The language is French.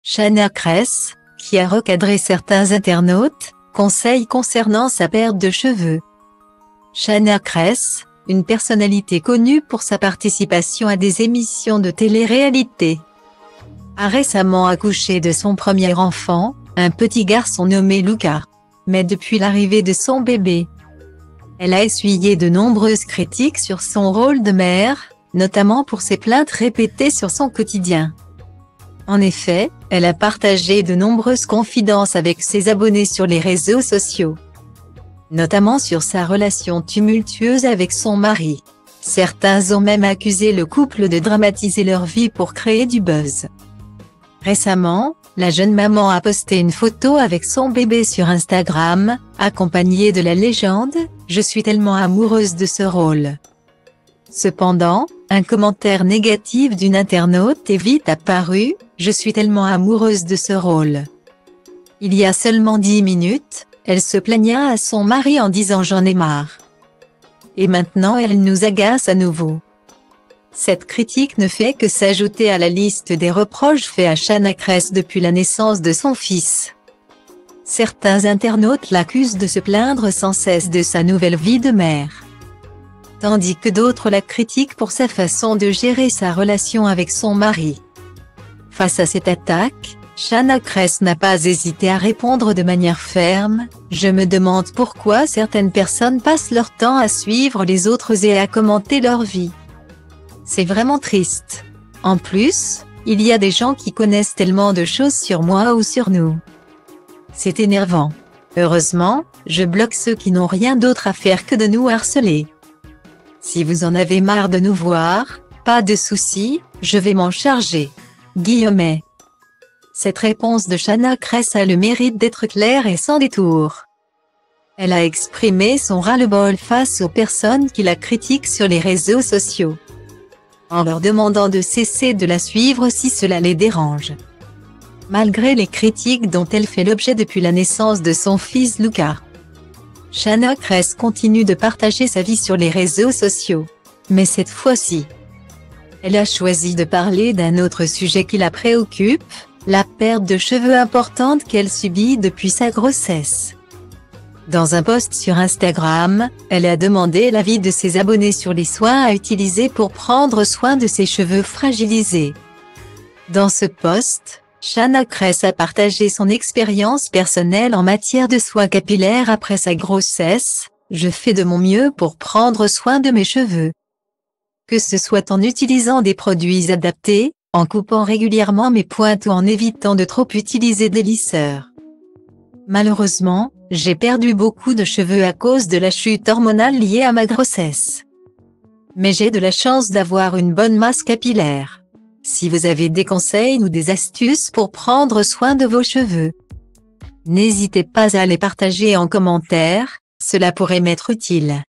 Chana Cres, qui a recadré certains internautes, conseille concernant sa perte de cheveux. Chana Cres, une personnalité connue pour sa participation à des émissions de télé-réalité, a récemment accouché de son premier enfant, un petit garçon nommé Luca. Mais depuis l'arrivée de son bébé, elle a essuyé de nombreuses critiques sur son rôle de mère, notamment pour ses plaintes répétées sur son quotidien. En effet, elle a partagé de nombreuses confidences avec ses abonnés sur les réseaux sociaux, notamment sur sa relation tumultueuse avec son mari. Certains ont même accusé le couple de dramatiser leur vie pour créer du buzz. Récemment, la jeune maman a posté une photo avec son bébé sur Instagram, accompagnée de la légende « Je suis tellement amoureuse de ce rôle ». Cependant, un commentaire négatif d'une internaute est vite apparu « Je suis tellement amoureuse de ce rôle ». Il y a seulement 10 minutes, elle se plaigna à son mari en disant « J'en ai marre ». Et maintenant elle nous agace à nouveau. Cette critique ne fait que s'ajouter à la liste des reproches faits à Chana Cres depuis la naissance de son fils. Certains internautes l'accusent de se plaindre sans cesse de sa nouvelle vie de mère, tandis que d'autres la critiquent pour sa façon de gérer sa relation avec son mari. Face à cette attaque, Chana Cres n'a pas hésité à répondre de manière ferme « Je me demande pourquoi certaines personnes passent leur temps à suivre les autres et à commenter leur vie. C'est vraiment triste. En plus, il y a des gens qui connaissent tellement de choses sur moi ou sur nous. C'est énervant. Heureusement, je bloque ceux qui n'ont rien d'autre à faire que de nous harceler. Si vous en avez marre de nous voir, pas de souci, je vais m'en charger. » Guillemets. Cette réponse de Chana Cres a le mérite d'être claire et sans détour. Elle a exprimé son ras-le-bol face aux personnes qui la critiquent sur les réseaux sociaux, en leur demandant de cesser de la suivre si cela les dérange. Malgré les critiques dont elle fait l'objet depuis la naissance de son fils Luca, Chana Cres continue de partager sa vie sur les réseaux sociaux. Mais cette fois-ci, elle a choisi de parler d'un autre sujet qui la préoccupe, la perte de cheveux importante qu'elle subit depuis sa grossesse. Dans un post sur Instagram, elle a demandé l'avis de ses abonnés sur les soins à utiliser pour prendre soin de ses cheveux fragilisés. Dans ce post, Chana Cres a partagé son expérience personnelle en matière de soins capillaires après sa grossesse. « Je fais de mon mieux pour prendre soin de mes cheveux. Que ce soit en utilisant des produits adaptés, en coupant régulièrement mes pointes ou en évitant de trop utiliser des lisseurs. Malheureusement, j'ai perdu beaucoup de cheveux à cause de la chute hormonale liée à ma grossesse. Mais j'ai de la chance d'avoir une bonne masse capillaire. Si vous avez des conseils ou des astuces pour prendre soin de vos cheveux, n'hésitez pas à les partager en commentaire, cela pourrait m'être utile.